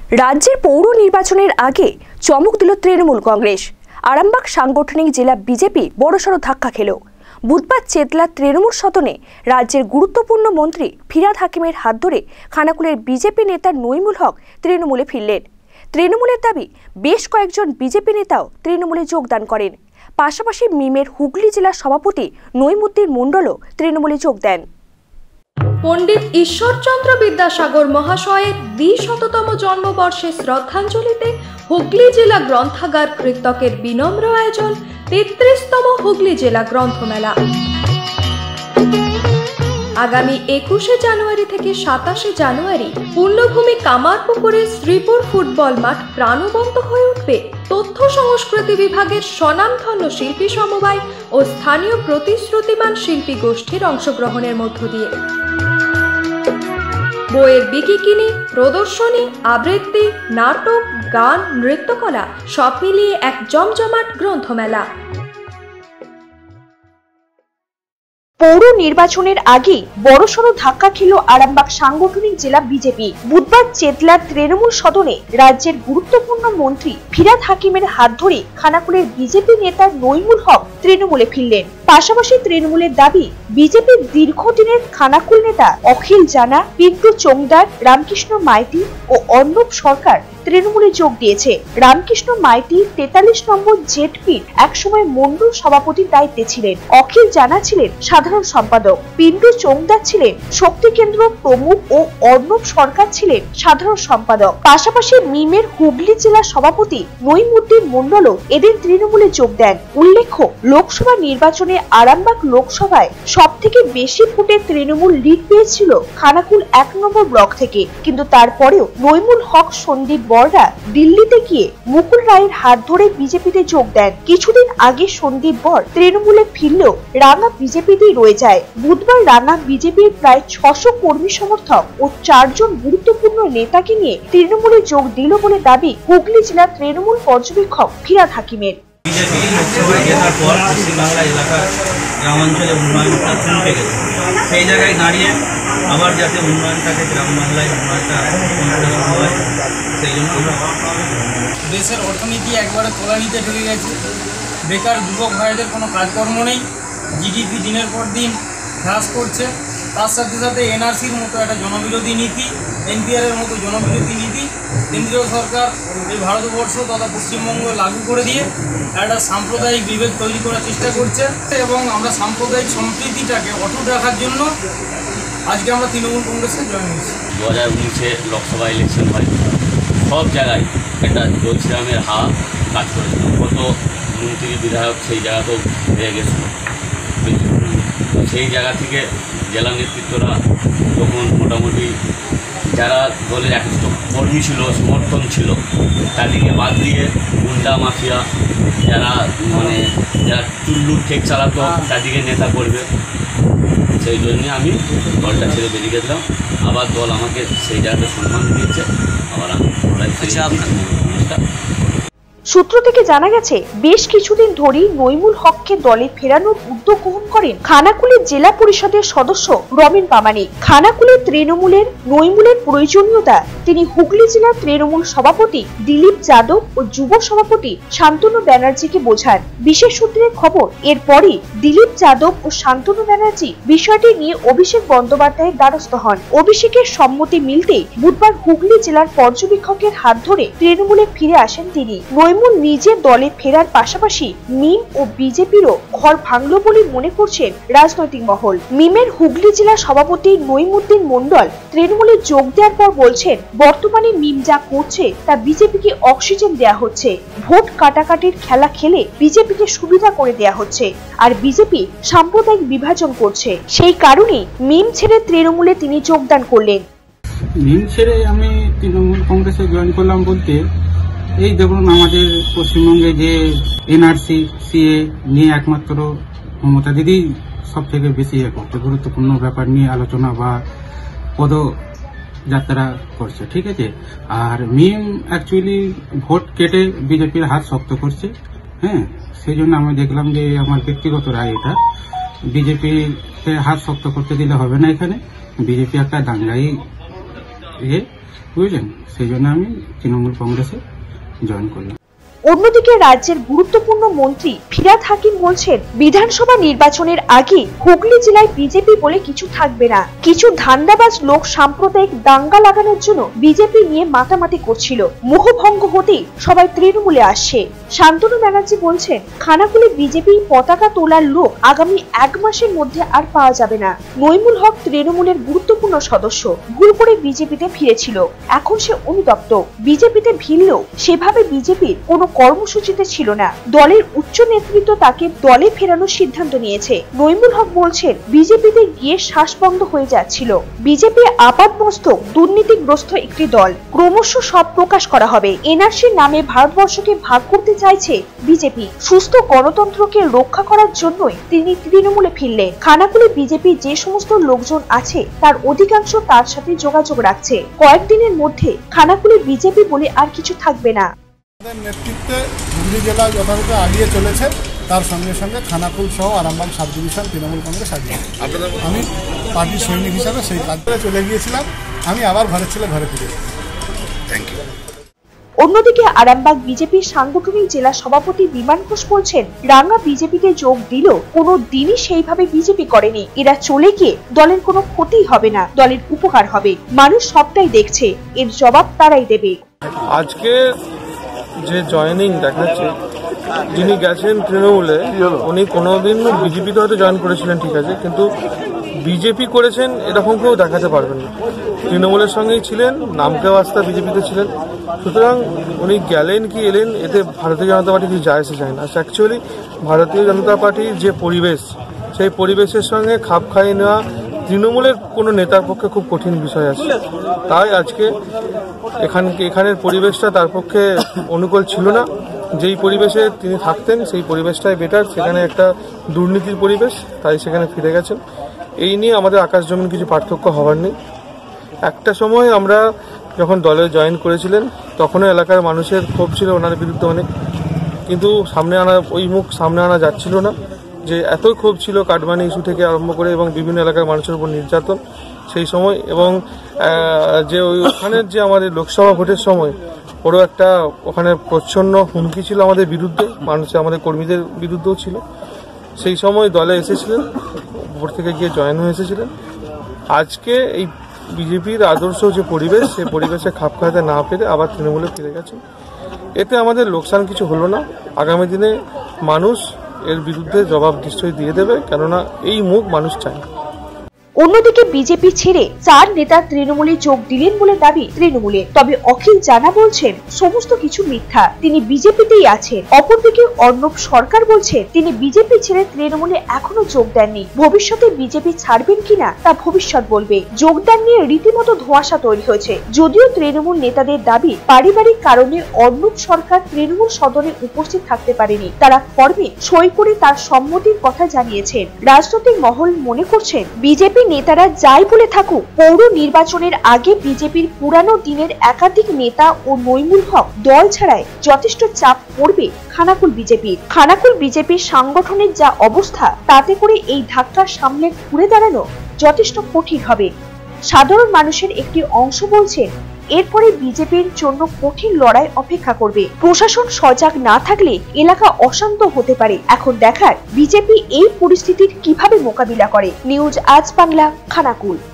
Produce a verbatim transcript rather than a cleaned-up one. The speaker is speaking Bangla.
রাজ্যের পৌর নির্বাচনের আগে চমক দিল তৃণমূল কংগ্রেস। আরামবাগ সাংগঠনিক জেলা বিজেপি বড়সড় ধাক্কা খেল। বুধবার চেতলা তৃণমূল সদনে রাজ্যের গুরুত্বপূর্ণ মন্ত্রী ফিরহাদ হাকিমের হাত ধরে খানাকুলের বিজেপি নেতা নইমুল হক তৃণমূলে ফিরলেন। তৃণমূলের দাবি, বেশ কয়েকজন বিজেপি নেতাও তৃণমূলে যোগদান করেন। পাশাপাশি মিমের হুগলি জেলার সভাপতি নইমুদ্দিন মণ্ডলও তৃণমূলে যোগ দেন। পণ্ডিত ঈশ্বরচন্দ্র বিদ্যাসাগর মহাশয়ের দ্বিশততম জন্মবর্ষে শ্রদ্ধাঞ্জলিতে হুগলি জেলা গ্রন্থাগার কৃতকের বিনম্র আয়োজন তেত্রিশতম হুগলি জেলা গ্রন্থমেলা। আগামী একুশে জানুয়ারি থেকে সাতাশে জানুয়ারি পূর্ণভূমি কামারপুকুরে শ্রীপুর ফুটবল মাঠ প্রাণবন্ত হয়ে উঠবে তথ্য সংস্কৃতি বিভাগের স্বনামধন্য শিল্পী সমবায় ও স্থানীয় প্রতিশ্রুতিমান শিল্পী গোষ্ঠীর অংশগ্রহণের মধ্য দিয়ে। বইয়ের বিকিকিনি, প্রদর্শনী, আবৃত্তি, নাটক, গান, নৃত্যকলা সব মিলিয়ে এক জমজমাট গ্রন্থমেলা। পৌর নির্বাচনের আগে বড়সড় ধাক্কা খেল আরামবাগ সাংগঠনিক জেলা বিজেপি। বুধবার চেতলার তৃণমূল সদনে রাজ্যের গুরুত্বপূর্ণ মন্ত্রী ফিরহাদ হাকিমের হাত ধরে খানাকুলের বিজেপি নেতা নইমুল হক তৃণমূলে ফিরলেন। পাশাপাশি তৃণমূলের দাবি, বিজেপির দীর্ঘদিনের খানাকুল নেতা অখিল জানা, পিন্টু চোংদার, রামকৃষ্ণ মাইতি ও অর্ণব সরকার তৃণমূলে যোগ দিয়েছে। রামকৃষ্ণ মাইতি তেতাল্লিশ নম্বর জেডপির একসময় মন্ডল সভাপতির দায়িত্বে ছিলেন। অখিল জানা ছিলেন সাধারণ সম্পাদক, পিন্টু চোংদার ছিলেন শক্তি কেন্দ্র প্রমুখ ও অর্ণব সরকার ছিলেন সাধারণ সম্পাদক। পাশাপাশি মিমের হুগলি জেলার সভাপতি নইমুদ্দিন মণ্ডলও এদের তৃণমূলে যোগ দেন। উল্লেখ্য, লোকসভা নির্বাচনে আরামবাগ লোকসভায় সব থেকে বেশি ভোটে তৃণমূল লিড পেয়েছিল খানাকুল এক নম্বর ব্লক থেকে। কিন্তু তারপরেও নইমুল হক সন্দীপ বররা দিল্লিতে গিয়ে মুকুল রায়ের হাত ধরে বিজেপিতে যোগ দেন। কিছুদিন আগে সন্দীপ বর তৃণমূলে ফিরলেও রাঙা বিজেপিতেই রয়ে যায়। বুধবার রাঙা বিজেপির প্রায় ছশো কর্মী সমর্থক ও চারজন গুরুত্বপূর্ণ নেতাকে নিয়ে তৃণমূলে যোগ দিল বলে দাবি হুগলি জেলার তৃণমূল পর্যবেক্ষক ফিরহাদ হাকিমের। বিজেপি লোকসভায় জেতার পর পশ্চিমবাংলা এলাকার গ্রামাঞ্চলে উন্নয়নটা থমকে গেছে। সেই জায়গায় দাঁড়িয়ে আবার যাতে উন্নয়নটাকে গ্রাম বাংলায় উন্নয়নটা সম্ভব হয়, সেই জন্য আমরা দেশের অর্থনীতি একবারে তলানিতে ঢুকে গেছে। বেকার যুবক ভাইদের কোনো কাজকর্ম নেই। জিডিপি দিনের পর দিন হ্রাস করছে। তার সাথে সাথে এনআরসির মতো একটা জনবিরোধী নীতি, এনপিআরের মতো জনবিরোধী নীতি কেন্দ্রীয় সরকার এই ভারতবর্ষ তথা পশ্চিমবঙ্গ লাগু করে দিয়ে একটা সাম্প্রদায়িক বিভেদ তৈরি করার চেষ্টা করছে। এবং আমরা সাম্প্রদায়িক সম্প্রীতিটাকে অটুট রাখার জন্য আজকে আমরা তৃণমূল কংগ্রেসে জয়েন হয়েছি। দু হাজার উনিশে লোকসভা ইলেকশন হয়, সব জায়গায় একটা জয় শ্রীরামের হা কাজ করেছিল। কত মন্ত্রী বিধায়ক সেই জায়গাতেও হয়ে গেছিল। সেই জায়গা থেকে জেলা নেতৃত্বরা যখন মোটামুটি যারা দলের একষ্ট কর্মী ছিল, সমর্থন ছিল, তাদেরকে বাদ দিয়ে গুন্ডা মাফিয়া যারা মানে যারা চুল্লুর ঠেক চালাতো তাদেরকে নেতা করবে, সেই জন্যে আমি দলটা ছেড়ে বেরিয়ে গেছিলাম। আবার দল আমাকে সেই জায়গাতে সম্মান দিয়েছে, আবার আমি জিনিসটা। সূত্র থেকে জানা গেছে, বেশ কিছুদিন ধরেই নইমুল হককে দলে ফেরানোর উদ্যোগ গ্রহণ করেন খানাকুলের জেলা পরিষদের সদস্য রমেন পামানি। খানাকুলের তৃণমূলের নইমুলের প্রয়োজনীয়তা তিনি হুগলি জেলার তৃণমূল সভাপতি দিলীপ যাদব ও যুব সভাপতি শান্তনু ব্যানার্জিকে বোঝান। বিশেষ সূত্রের খবর, এরপরই দিলীপ যাদব ও শান্তনু ব্যানার্জি বিষয়টি নিয়ে অভিষেক বন্দ্যোপাধ্যায়ের দ্বারস্থ হন। অভিষেকের সম্মতি মিলতেই বুধবার হুগলি জেলার পর্যবেক্ষকের হাত ধরে তৃণমূলে ফিরে আসেন তিনি। নইমুল নিজের দলে ফেরার পাশাপাশি মিম ও বিজেপিরও ঘর ভাঙল বলে মনে করছেন রাজনৈতিক মহল। মিমের হুগলি জেলা সভাপতি নইমুদ্দিন মণ্ডল তৃণমূলে যোগ দেওয়ার পর বলছেন, বর্তমানে মিম যা করছে তা বিজেপিকে অক্সিজেন দেয়া হচ্ছে। ভোট কাটাকাটির খেলা খেলে বিজেপিকে সুবিধা করে দেয়া হচ্ছে, আর বিজেপি সাম্প্রদায়িক বিভাজন করছে। সেই কারণে মিম ছেড়ে তৃণমূলে তিনি যোগদান করলেন। মিম ছেড়ে আমি তৃণমূল কংগ্রেসে জয়েন করলাম বলতে, এই দেখুন আমাদের পশ্চিমবঙ্গে যে এনআরসি সিএ নিয়ে একমাত্র মমতা দিদি সব থেকে বেশি একটা গুরুত্বপূর্ণ ব্যাপার নিয়ে আলোচনা বা পদযাত্রা করছে, ঠিক আছে। আর মিম অ্যাকচুয়ালি ভোট কেটে বিজেপির হাত শক্ত করছে। হ্যাঁ, সেই জন্য আমি দেখলাম যে আমার ব্যক্তিগত রায় এটা, বিজেপিকে হাত শক্ত করতে দিলে হবে না। এখানে বিজেপি একটা দাঙ্গাই ইয়ে বুঝলেন, সেই জন্য আমি তৃণমূল কংগ্রেসে জয়েন করলাম। অন্যদিকে রাজ্যের গুরুত্বপূর্ণ মন্ত্রী ফিরহাদ হাকিম বলছেন, বিধানসভা নির্বাচনের আগে হুগলি জেলায় বিজেপি বলে কিছু থাকবে না। কিছু ধান্দাবাজ লোক সাম্প্রদায়িক দাঙ্গা লাগানোর জন্য বিজেপি নিয়ে মাতামাতি করছিল, মোহভঙ্গ হতেই সবাই তৃণমূলে আসছে। শান্তনু ব্যানার্জি বলছেন, খানাকুলে বিজেপি পতাকা তোলার লোক আগামী এক মাসের মধ্যে আর পাওয়া যাবে না। নইমুল হক তৃণমূলের গুরুত্বপূর্ণ সদস্য, ভুল করে বিজেপিতে ফিরেছিল, এখন সে অনুতপ্ত। বিজেপিতে ভিড়লেও সেভাবে বিজেপির কোনো কর্মসূচিতে ছিল না। দলের উচ্চ নেতৃত্ব তাকে দলে ফেরানোর সিদ্ধান্ত নিয়েছে। নইমুল হক বলছেন, বিজেপিতে গিয়ে শ্বাস বন্ধ হয়ে যাচ্ছিল। বিজেপি আপাতমস্তক দুর্নীতিগ্রস্ত একটি দল, ক্রমশ সব প্রকাশ করা হবে। এনআরসির নামে ভারতবর্ষকে ভাগ করতে চাইছে বিজেপি। সুস্থ গণতন্ত্রকে রক্ষা করার জন্যই তিনি তৃণমূলে ফিরলেন। খানাকুলে বিজেপি যে সমস্ত লোকজন আছে তার অধিকাংশ তার সাথে যোগাযোগ রাখছে। কয়েকদিনের মধ্যে খানাকুলে বিজেপি বলে আর কিছু থাকবে না। নেতৃত্বে হুগলি জেলা যথাযথ আগিয়ে চলেছে, তার সঙ্গে সঙ্গে খানাকুল সহ আরামবাগ সাব ডিভিশন তৃণমূল কংগ্রেস আগিয়ে। আমি পার্টির সৈনিক হিসাবে সেই কাজ করে চলে গিয়েছিলাম, আমি আবার ঘরে ছেলে ঘরে ফিরে। Thank you. অন্যদিকে আরামবাগ বিজেপির সাংগঠনিক জেলা সভাপতি বিমান ঘোষ বলছেন, রাঙ্গা বিজেপিতে যোগ দিল কোনো দিনই সেইভাবে বিজেপি করেনি। এরা চলে গিয়ে দলের কোনো ক্ষতি হবে না, দলের উপকার হবে। মানুষ সবটাই দেখছে, এর জবাব তারাই দেবে। আজকে যে জয়েনিং দেখাচ্ছে, যিনি গেছেন তৃণমূলে, উনি কোনোদিন বিজেপিতে হয়তো জয়েন করেছিলেন, ঠিক আছে, কিন্তু বিজেপি করেছেন এরকম কেউ দেখাতে পারবেন না। তৃণমূলের সঙ্গেই ছিলেন, নামকে বাস্তা বিজেপিতে ছিলেন। সুতরাং উনি গেলেন কি এলেন, এতে ভারতীয় জনতা পার্টি কিছু যায় আসে যায় না। অ্যাকচুয়ালি ভারতীয় জনতা পার্টির যে পরিবেশ, সেই পরিবেশের সঙ্গে খাপ খাইয়ে নেওয়া তৃণমূলের কোনো নেতার পক্ষে খুব কঠিন বিষয় আছে। তাই আজকে এখান এখানের পরিবেশটা তার পক্ষে অনুকূল ছিল না। যেই পরিবেশে তিনি থাকতেন সেই পরিবেশটাই বেটার, সেখানে একটা দুর্নীতির পরিবেশ, তাই সেখানে ফিরে গেছেন। এই নিয়ে আমাদের আকাশ জমিন কিছু পার্থক্য হওয়ার নেই। একটা সময় আমরা যখন দলে জয়েন করেছিলেন তখনও এলাকার মানুষের ক্ষোভ ছিল ওনার বিরুদ্ধে অনেক, কিন্তু সামনে আনা ওই মুখ সামনে আনা যাচ্ছিল না। যে এতই ক্ষোভ ছিল কাটমানি ইস্যু থেকে আরম্ভ করে এবং বিভিন্ন এলাকার মানুষের উপর নির্যাতন সেই সময়, এবং যে ওই ওখানের যে আমাদের লোকসভা ভোটের সময় ওরও একটা ওখানে প্রচ্ছন্ন হুমকি ছিল আমাদের বিরুদ্ধে, মানুষের আমাদের কর্মীদের বিরুদ্ধেও ছিল। সেই সময় দলে এসেছিলেন, ভোট থেকে গিয়ে জয়েন হয়ে এসেছিলেন। আজকে এই বিজেপির আদর্শ যে পরিবেশ, সেই পরিবেশে খাপ খাওয়াতে না পেরে আবার তৃণমূলে ফিরে গেছেন। এতে আমাদের লোকসান কিছু হলো না। আগামী দিনে মানুষ এর বিরুদ্ধে জবাব নিশ্চয়ই দিয়ে দেবে, কেননা এই মুখ মানুষ চায়। অন্যদিকে বিজেপি ছেড়ে চার নেতা তৃণমূলে যোগ দিলেন বলে দাবি তৃণমূলে, তবে অখিল জানা বলছেন সমস্ত কিছু মিথ্যা, তিনি বিজেপিতেই আছেন। অপরদিকে অর্ণব সরকার বলছেন তিনি বিজেপি ছেড়ে তৃণমূলে এখনো যোগ দেননি, ভবিষ্যতে বিজেপি ছাড়বেন কিনা তা ভবিষ্যৎ বলবে। যোগদান নিয়ে রীতিমতো ধোঁয়াশা তৈরি হয়েছে। যদিও তৃণমূল নেতাদের দাবি পারিবারিক কারণে অর্ণব সরকার তৃণমূল সদনে উপস্থিত থাকতে পারেনি, তারা ফর্মে সই করে তার সম্মতির কথা জানিয়েছেন। রাজনৈতিক মহল মনে করছেন বিজেপি নেতারা যাই বলে থাকুক, পৌর নির্বাচনের আগে বিজেপির পুরানো দিনের একাধিক নেতা ও নইমুল হক দল ছাড়ায় যথেষ্ট চাপ পড়বে খানাকুল বিজেপির। খানাকুল বিজেপির সাংগঠনিক যা অবস্থা, তাতে করে এই ধাক্কা সামলে ঘুরে দাঁড়ানো যথেষ্ট কঠিন হবে। সাধারণ মানুষের একটি অংশ বলছে এরপরে বিজেপির জন্য কঠিন লড়াই অপেক্ষা করবে। প্রশাসন সজাগ না থাকলে এলাকা অশান্ত হতে পারে। এখন দেখার বিজেপি এই পরিস্থিতির কিভাবে মোকাবিলা করে। নিউজ আজ বাংলা, খানাকুল।